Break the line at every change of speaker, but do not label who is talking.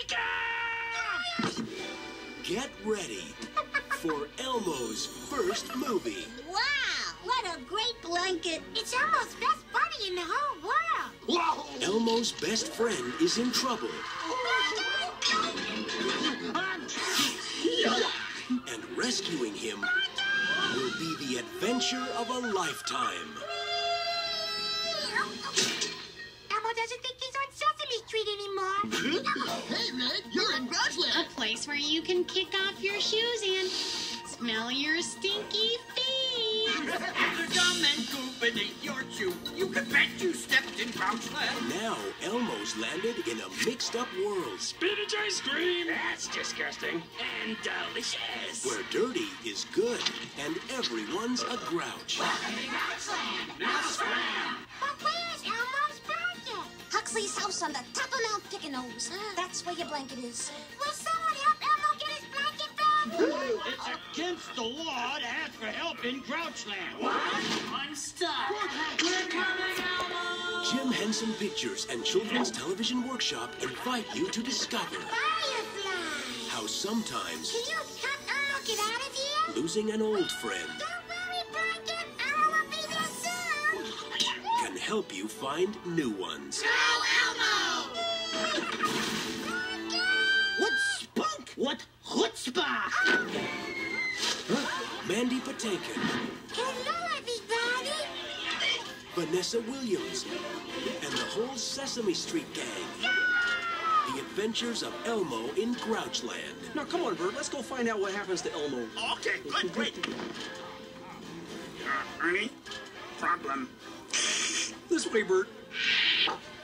Get ready for Elmo's first movie.
Wow, what a great blanket. It's Elmo's best buddy in the whole world.
Whoa!
Elmo's best friend is in trouble. And rescuing him will be the adventure of a lifetime.
Elmo doesn't think he's on Sesame Street anymore.
Hey, Red, you're in Grouchland.
A place where you can kick off your shoes and smell your stinky feet.
After gum and goop and ate your chew, you can bet you stepped in Grouchland.
Now Elmo's landed in a mixed-up world
Spinach ice cream! That's disgusting. And delicious.
where dirty is good and everyone's a grouch.
Now scram!
But where's Elmo's blanket?
Huxley's house on the top of Mount Pickenos. That's where your blanket is.
Will someone help Elmo get his blanket back?
It's against the law to ask for help in Grouchland. What? I'm stuck. We're coming, Elmo!
Jim Henson Pictures and Children's Television Workshop invite you to discover
Firefly!
how sometimes
Can you help Elmo get out of here?
losing an old friend
Don't worry, blanket. Elmo will be there soon.
can help you find new ones.
Go, Elmo!
What spunk? What chutzpah?
Mandy Patinkin,
Hello, everybody.
Vanessa Williams, and the whole Sesame Street gang. The adventures of Elmo in Grouchland.
Now, come on, Bert. Let's go find out what happens to Elmo.
Okay, good, great. Ernie, problem.
This way, Bert.